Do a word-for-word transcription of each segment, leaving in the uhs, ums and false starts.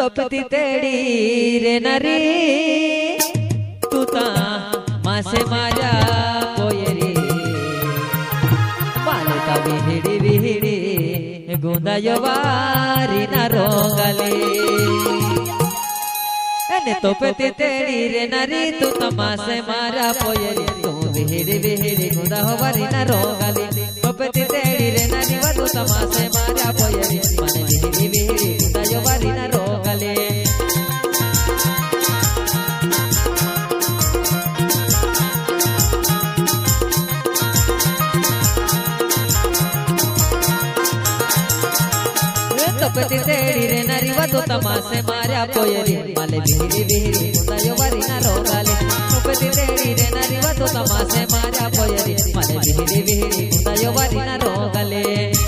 तपती तेडी रे नारी तू ता मासे माझ्या पोयरी मालता विहिडी विहिडी गोंदायो वारी ना रोगाले एने तपती तेडी रे नारी तू ता मासे मारा पोयरी तू विहिडी विहिडी गोंदा हो वारी ना रोगाले तपती तेडी रे नारी वा तू ता मासे मारा पोयरी माने विहिडी विहिडी गोंदायो वारी ना रोगाले तपती तेडी रे नारी वा तू ता मासे मारा पोयरी माले विहिडी विहिडी गोंदायो वारी ना रोगाले तपती तेडी रे नारी वा तू ता मासे मारा पोयरी माले विहिडी विहिडी गोंदायो वारी ना रोगाले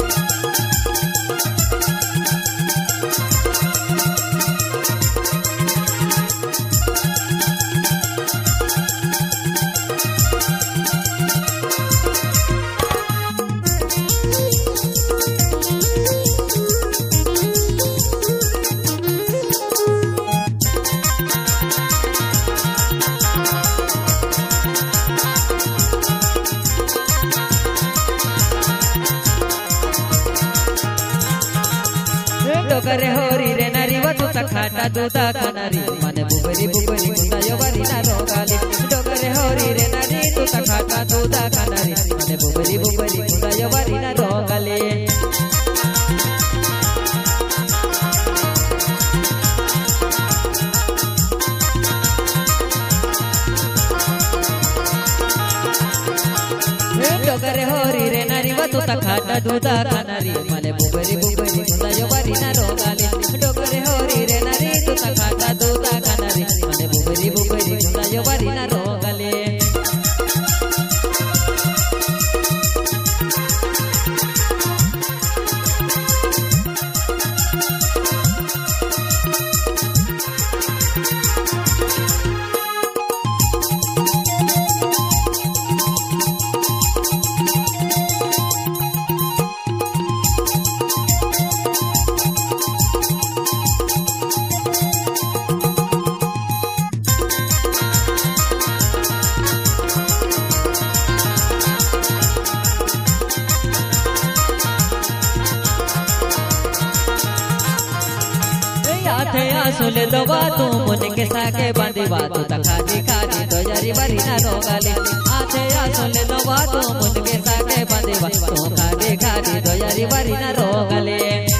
डोगरे होरी रे नारी वा तू ता खाटा दूधा खानारी माने बुबरी बुबरी गोंदायो वारी ना रोगाले डोगरे होरी रे नारी तू ता खाटा दूधा खानारी माने बुबरी बुबरी गोंदायो वारी ना रोगाले डोगरे होरी रे नारी वा तू ता खाटा दूधा खानारी माने बुबरी बुबरी गोंदायो वारी ना रोगाले डोगरे होरी रे नारी तू ता खाटा दूधा खानारी माने बुबरी बुबरी गोंदायो वारी ना रोगाले आथे आसुले दवा तू मन के साके बांधीवा तू ता खादी खादी तो यारी वारी ना रोगाले आथे आसुले दवा तू मन के साके बांधीवा तू खादी खादी तो यारी वारी ना रोगाले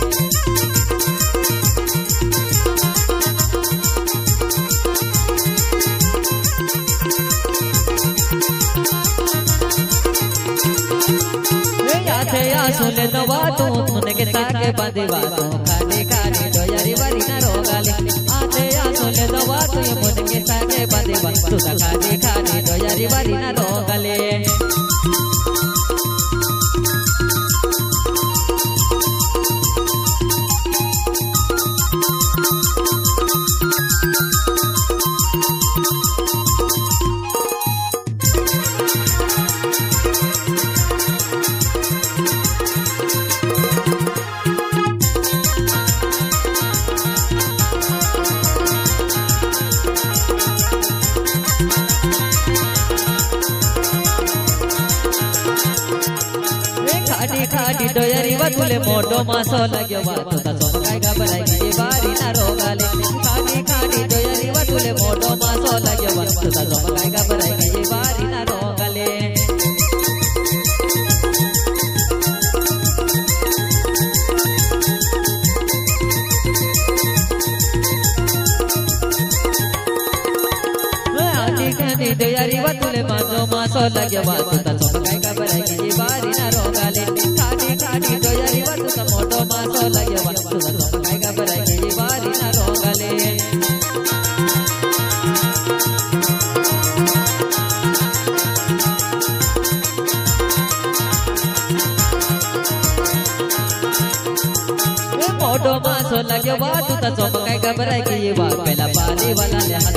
आथे आसुले दवा तू मन के साके बांधीवा तू खादी खादी तो यारी वारी ना रोगाले आथे आसुले दवा तू मन के साके बांधीवा तू ता खादी खादी तो यारी वारी ना रोगाले खाटी खाटी डोयरी वा तुले मोटो मासो लाग्यो वा तू ता सोमकाय घबराय गे वारी ना रोगाले खाटी खाटी डोयरी वा तुले मोटो मासो लाग्यो वा तू ता सोमकाय घबराय गे वारी ना रोगाले खाटी डोयरी वा तुले मोटो मासो लाग्यो वा तू ता सोमकाय घबराय गे वारी ना रोगाले खाटी खाटी डोयरी वा तू ता मोटो मासो लाग्यो वा तू ता सोमकाय घबराय गे वारी ना रोगाले मोटो मासो लाग्यो वा तू ता सोमकाय घबराय गे वा पेला पाली वाला ले